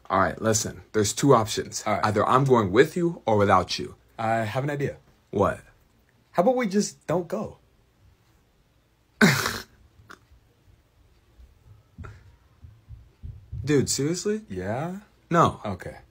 All right, listen. There's two options. All right. Either I'm going with you or without you. I have an idea. What? How about we just don't go? Dude, seriously? Yeah? No. Okay.